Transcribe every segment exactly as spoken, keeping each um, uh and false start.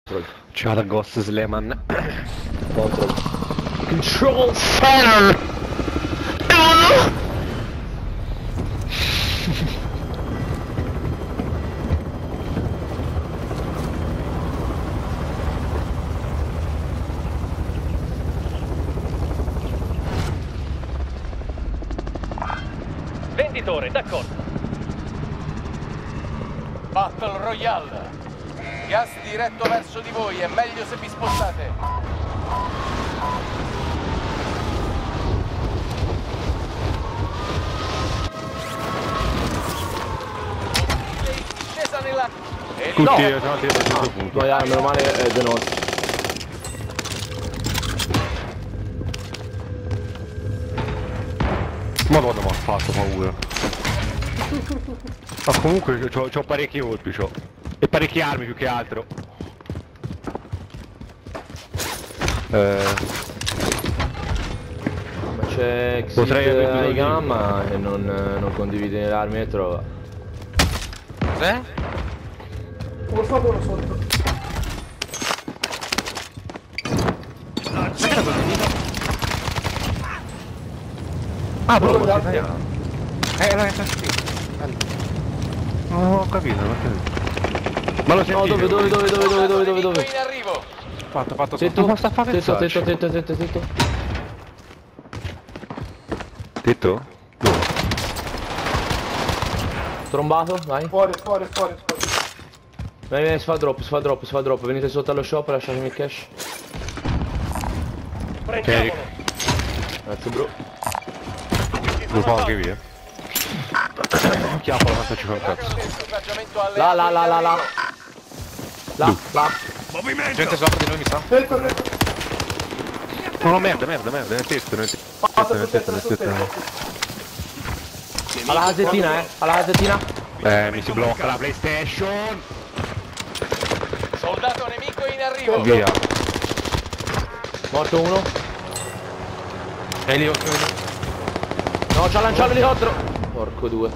Ciao da Ghost Sleman. Control. Control Center! Venditore, d'accordo. Battle Royale. Gas diretto verso di voi, è meglio se vi spostate. Scesa nella... E Tutti no. siamo andati a questo punto. No, dai, meno male è di notte. Madonna, mi ha fatto paura. Ma comunque c'ho, c'ho parecchi colpi, c'ho. E parecchie armi più che altro. Eh... Ma c'è Potrei aver Xit bisogno di di- gamma e non, non condivide le armi e trova. Cos'è? Uno sotto, uno sotto. Ah, però Quello lo da- italiano. Eh, l'hai sentito. Non ho capito, non ho capito. Ma lo No, sentite? dove, dove, dove, dove, dove, dove, dove, Nemico dove? in arrivo. Fatto, fatto, Tetto, Ma sta a fare tetto, cazzacci. tetto, tetto, tetto, tetto, tetto. Tetto? Dove? Trombato, vai. Fuori, fuori, fuori, fuori. Vieni, vieni, si fa drop, si fa drop, si fa drop. Venite sotto allo shop e lasciatemi il cash. Prendiamolo. Grazie, bro. Lo fa anche via. Chiappo, la faccia ci fa un cazzo. Equipaggiamento alle Là, là, là, là, là. Là, là. Gente sopra di noi, mi sa. Tetto, tetto. No, no, merda, merda, merda, nel tetto, nel tetto. Fatto Nel su tetto, tetto, nel su tetto. tetto. Alla casettina, eh. Alla casettina. Eh, mi si blocca la PlayStation. Soldato nemico in arrivo. Via. Morto uno. E lì, ok. No, c'ha lanciato l'elicottero. Porco due.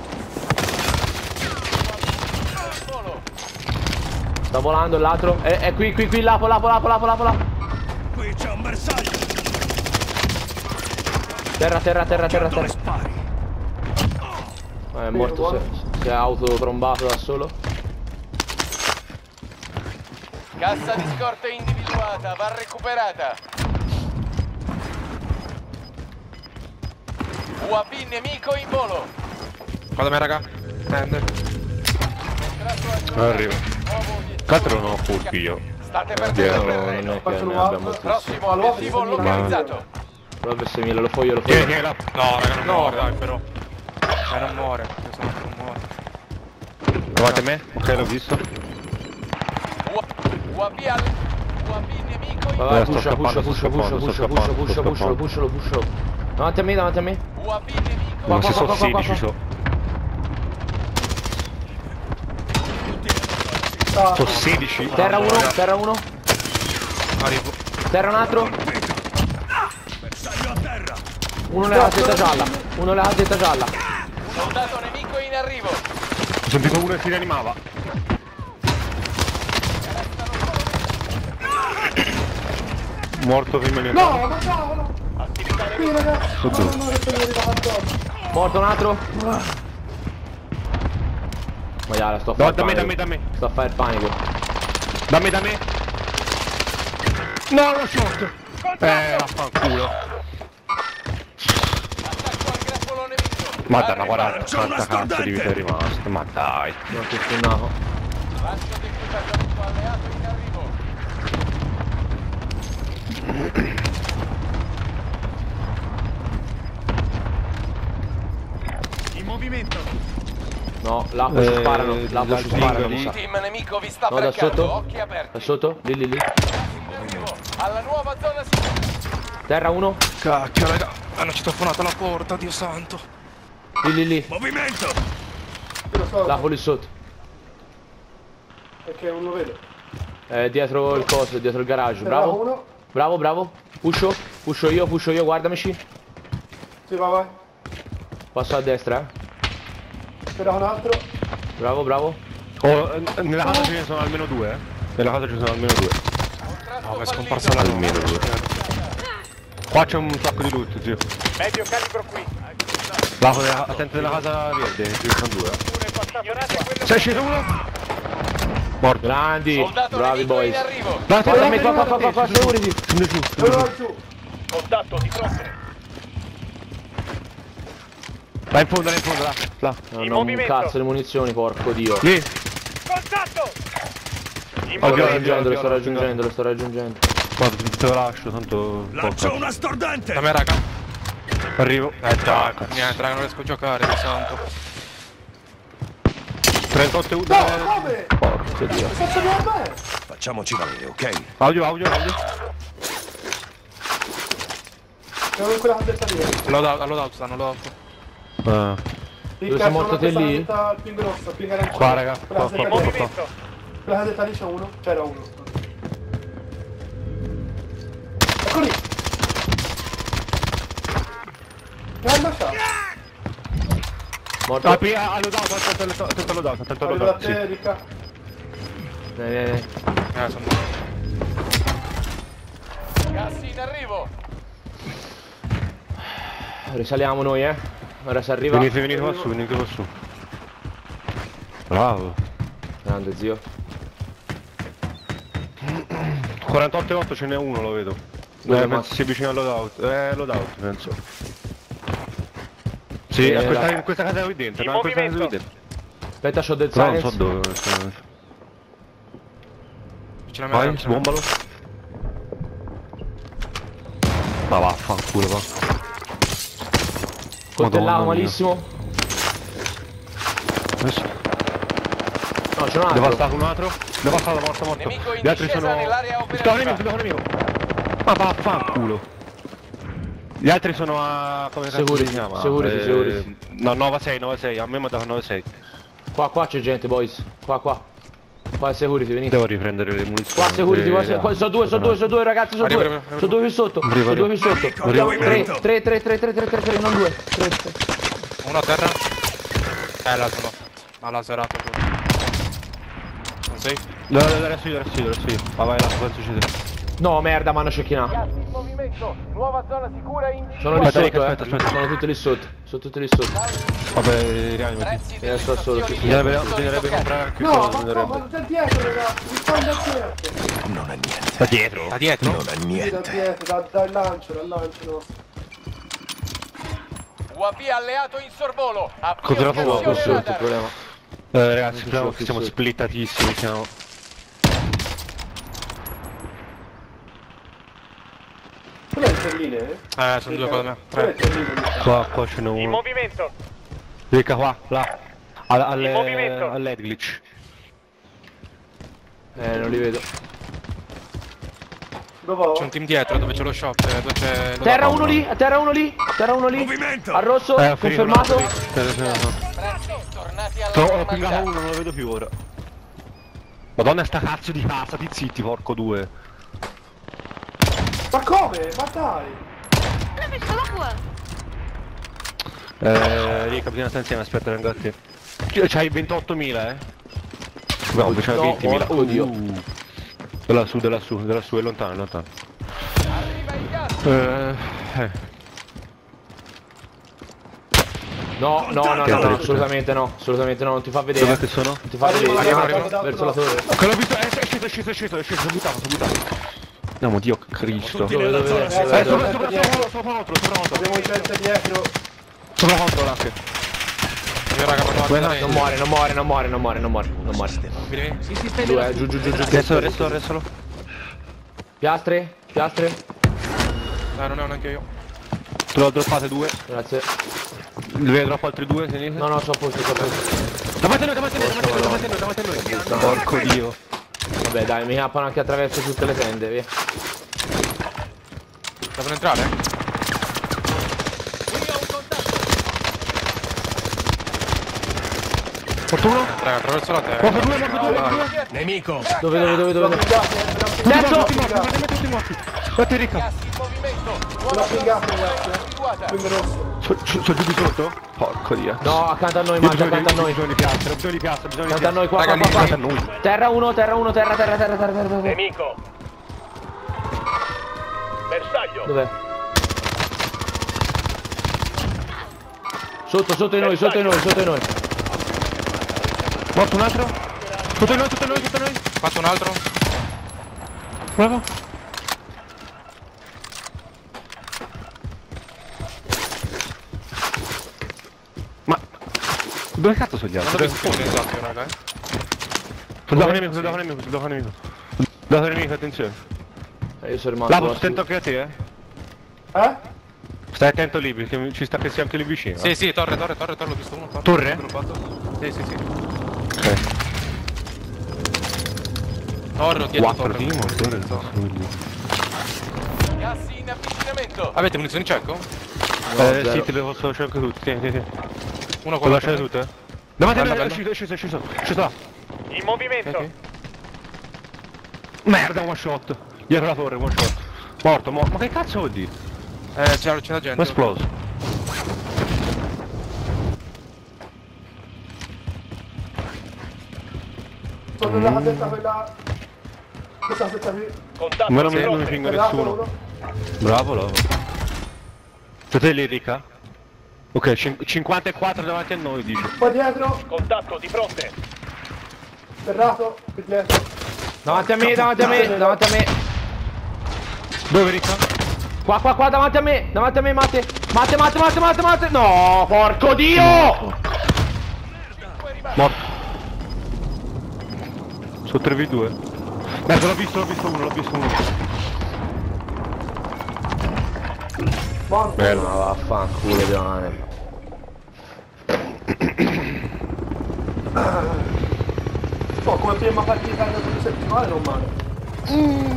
Volo. Sta volando l'altro. È, è qui, qui, qui, lapo, lapo, lapo, lapo, lapo, lapo. Qui c'è un bersaglio. Terra, terra, terra, terra, Dove terra. spari? Eh, è morto, si è, si è autotrombato da solo. Cassa di scorte individuata, va recuperata. U A V nemico in volo. Guarda me, raga. Prende. Contratto aggiornato. Arrivo. Nuovo obiettivo. Cazzo non ho colpi io. State Dietro perdendo non terreno. è che Faccio ne un abbiamo up. moltissimo. Prossimo Allora, obiettivo bisogna- localizzato. Vabbè, se lo fo io, lo fo Tieni, io. tieni là. No, raga, non No. muore, dai, però. Eh, non muore. Io sono che non muore. Trovate me? Ok, l'ho visto. U A V al... U A V nemico in Vai, volo. vai, sto pusha, scappando, pusha, sto pusha, pusha, scappando, pusha, sto pusha, scappando, pusha, sto pusha, scappando. pushalo, pushalo. Davanti a me, davanti a me. U A V nemico. Qua, Ma qua, se qua, sono qua, qua, sedici qua. so. Ah, Sono sedici. Terra uno, terra uno. Arrivo. Terra un altro. Bersaglio a terra. Uno nella casetta gialla. Uno nella casetta gialla. Soldato nemico in arrivo. Ho sentito uno che si rianimava. Morto prima di no, ma cavolo! Attività Qui, nemica. ragazzi! Oddio. No, no, che sono arrivato addosso. Morto un altro. Maiale, sto a No, fare da me, il da panico. me, da me. Sto a fare il panico. Da me, da me. No, lo shot. Eh, vaffanculo. Attacco al grappolo nemico. Madonna, guarda C'ho una quanta cazzo di vita è rimasto. Ma dai. Non ti stunnato. Lancio di equipaggiamento alleato in arrivo. In movimento. No, l'acqua ci Eh, sparano. L'acqua ci sparano, mi Il sa. team nemico vi sta No, da braccando. sotto. Occhi Da aperti. sotto? Lì, lì, lì. Arrivo alla nuova zona sicura. Terra uno. Cacchio, raga. Hanno citofonato la porta, Dio santo. Lì, lì, lì. Movimento. Io lo so, L'acqua lì sotto. perché non lo vedo. Eh, dietro il coso, dietro il garage. Terra Bravo. uno. Bravo, bravo. Pusho. Pusho io, pusho io, guardamici. Sì, va, vai. Passo a destra, eh. Terra un altro. Bravo, bravo. Oh, eh, nella casa ce ne sono almeno due, eh. Nella casa ci sono almeno due. No, è scomparso la Almeno due. Qua c'è un sacco di loot, zio. Medio calibro qui. Là, della- attento della casa verde, ci sono due. Sei sceso uno? Morto. Grandi, Soldato bravi nemico boys. in arrivo. Guarda, Guarda me qua, qua, qua, qua, qua, security. Scendi giù, scendi Dove giù. vai giù? Contatto di fronte. Vai in fondo, vai in fondo, là. Là. Non In ho un movimento. cazzo di munizioni, porco dio. Lì. Contatto! In Sto Ovvio, movimento. raggiungendo, lo sto ovvio, raggiungendo, lo sto raggiungendo. Guarda, te lo lascio, tanto... Lancio poco. una stordente! Da me, raga. Arrivo. Eh, dai, niente, raga, non riesco a giocare, mi santo. trentotto e uno. No, come? Porco dio. Che cazzo vuoi a me? Facciamoci valere, ok? Audio, audio, audio. Siamo in quella casetta lì. Loadout, loadout stanno, loadout. Ah. Lì, sei morto te lì? Il ping rosso, il ping arancione. Qua, raga. Quella Qua, casetta qua, lì. qua, qua. Quella casetta lì c'è uno. C'era uno. Ecco lì. Mi ha lasciato. Morto. Ah, qui, ha lodato, attento attento al lodato, attento al Arrivo da lodato, te, sì. Ricca. Vieni, vieni, vieni. Eh, sono morto. Gas in arrivo. Risaliamo noi, eh. Ora si arriva. Venite, venite qua su, venite qua su. Bravo. Grande zio. quarantotto e otto ce n'è uno, lo vedo. Dove Eh, ma- penso sia vicino al loadout. Eh, loadout, penso. Sì, Eh, è questa, la- in questa casa qui dentro, In no, in questa casa qui movimento. dentro. Aspetta, c'ho del Però non so silence. dove sta. Vicino a me, Vai, raga, vicino a me. sbombalo. Ma vaffanculo, va. Coltellato Madonna mia. malissimo. Adesso. No, c'è un altro. Devastato un altro. Devastato, morto, morto. Nemico in Gli altri discesa sono... nell'area Sto operativa. nemico, sto nemico. Ma vaffanculo. Gli altri sono a... come cazzo Security, si chiama? security, Eh, security. No, nove sei, nove sei, a me mi ha dato nove sei. Qua, qua c'è gente, boys. Qua, qua. Qua è security, venite. Devo riprendere le munizioni. Qua security, qua, Eh, qua sono due, sono due, sono due ragazzi, sono Arrivo, due. arrivo, arrivo. Sono due qui sotto. Arrivo, Sono due qui arrivo. sotto. Arrivo, Tre, arrivo. tre, tre, tre, tre, tre, tre, tre, non due. Tre, tre. Uno a terra. Eh, l'altro no. Ma laserato pure. Non sei? No, no, no, adesso io, adesso io, adesso io. Ma vai là, penso ci sia. No, merda, mi hanno cecchinato. Gas in movimento. Nuova zona sicura individuata. Sono lì Aspetta, sotto, aspetta, eh. aspetta. Sono tutti lì sotto. Sono tutti lì sotto. Vabbè, rianimati. Prezzi di Eh, sto solo, stazioni sì, sì. di Bisognerebbe, acquisto bisognerebbe bloccati. comprare anche No, quello, ma no, bisognerebbe. ma da dietro, raga. Mi sta da dietro. Non è niente. Da dietro? Da dietro? Non è Sì, da niente. dietro, da- dal lancio, dal lancio nostro. U A V alleato in sorvolo. Cos'era Avvio fuoco? Questo è scansione il radar. problema. Eh, ragazzi, Sì, speriamo sì, che siamo sì. splittatissimi, siamo... Quelle le stelline? Eh, sono due qua da me. Quelle Tre. le stelline. Qua, qua ce n'è In uno. movimento. Ricca qua, là. Al, al, In movimento. all'head glitch. Eh, non li vedo. Dove C'è un team dietro dove c'è lo shop, eh, dove c'è... Terra uno lì, terra uno lì, terra uno lì. Movimento. Al rosso, Eh, ho finito un altro confermato. lì. Eh, eh, eh. Prezzi tornati alla Sto- Ho pingato normalità. uno, non lo vedo più ora. Madonna sta cazzo di casa, ti zitti, porco due. Ma come? Ma dai! Eh, Ricca, bisogna stare insieme, aspetta, vengo a te. Cioè, c'hai ventottomila, eh? No, invece No, ventimila. porco Dio. Uh. Da lassù, da lassù, da lassù, è lontano, è lontano. Arriva il gas. Eh, eh. No, no, no, no, no, assolutamente no, assolutamente no, non ti fa vedere. Dov'è che sono? Non ti fa Arrivo, vedere, arrivo, arriva arrivo, verso la torre. Che l'ho visto, eh, è sceso, è sceso, è sceso, è sceso, sono buttato, sono buttato. Andiamo, Dio Cristo. Tutti Dove, nella dove, zona dove? Eh, Eh, Dove? sopra, sopra, sopra, sopra contro, sopra contro. Abbiamo gente dietro. Sopra contro, là, che. Io raga, ma Guarda, no, Non muore, non muore, non muore, non muore, non muore, non muore. vieni, vieni. Due, eh, giù, giù, giù, giù. Adesso, adesso, adesso. Piastre, piastre. Eh, non è neanche io. Te l'ho droppate due. Grazie. Ne droppo altri due, se ne No, no, so a posto, so a posto. davanti a noi, davanti a noi, davanti a noi, davanti a noi, davanti a noi. Porco Dio. Vabbè, dai, mi cappano anche attraverso tutte le tende, via. Devono entrare? Qui ho un contatto. Fortuno? Raga, attraverso la terra. Morto due, morto due, morto due. Nemico. Dove, dove, dove, dove? Guardate, Terzo! Tutti morti, tutti morti. Guardate, Ricca. Gas in movimento. Una pingata, ragazzi. Individuata. Quindi rosso. Sono so, so giù di sotto? Porco dia. No, accanto a noi, Io Maggio, accanto a noi. Bisogno di piazza, bisogno di piazza, bisogno di Accanto a piazza. noi, qua, Raga, qua, qua, lì, qua. Accanto a noi. Terra uno, terra uno, terra, terra, terra, terra, terra, terra. Nemico. Bersaglio. Dov'è? Sotto, sotto di noi, sotto di noi, sotto di noi. Morto un altro? Sotto noi, sotto noi, sotto noi. Fatto un altro? Bravo. Ma dove cazzo sono gli Non altri? l'ho visto più esatto, raga, eh. Sul dato nemico, sul dato nemico, sul dato nemico. Sul dato nemico, attenzione. Eh, io sono rimasto. Lavo, lassù. attento anche a te, eh. Eh? Stai attento lì, perché ci sta che sia anche lì vicino. Sì, eh. sì, torre, torre, torre, torre, l'ho visto uno. Torre? Droppato. Sì, sì, sì. Ok. Torre o dietro quattro torre. team, torre, torre. Gas in avvicinamento. Avete munizioni cieco? No, Eh zero. sì, te le posso lasciare anche tutte, sì, sì, sì. Uno Puoi con lasciare tutte, eh? Davanti a Bella, me, è bella. uscito, è sceso, è sceso, è sceso là. In movimento. Ok. Merda, one shot. Dietro la torre, one shot. Morto, morto. Ma che cazzo vuol dire? Eh, c'è c'è la gente. Ho esploso. Sono nella casetta quella... Questa casetta qui. Contatto Ma non di mi, non mi fronte. fingo Terrato nessuno. uno. Bravo, bravo. Siete lì, Ricca? Ok, cin- cinquantaquattro davanti a noi, dice. Poi dietro. Contatto di fronte. Terrato. Qui dietro. Davanti a me, davanti a me, davanti a me. Dove, Ricca? Qua, qua, qua, davanti a me, davanti a me, Matte. Matte, Matte, Matte, Matte, Matte. No, porco Dio! Morto. Sono tre vu due. Merda, l'ho visto, l'ho visto uno, l'ho visto uno. Morto. Ma vaffanculo, Giovanni. Oh, come prima partita del settimana non male.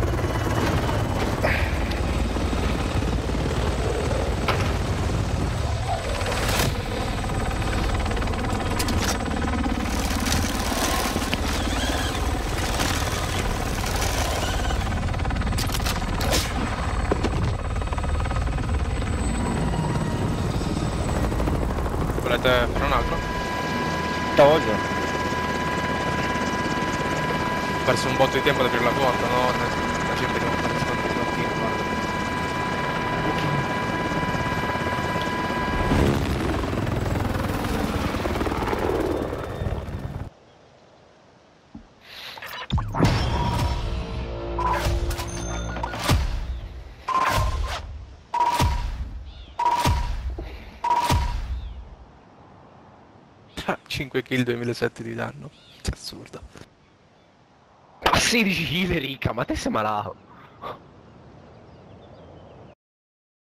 Volete fare un altro? Sta voglia. Ho perso un botto di tempo ad aprire la porta, no? La gente che non fa rispondere il mattino, guarda. cinque kill, duemilasette di danno. Che assurdo. sedici kill, Ricca, ma te sei malato.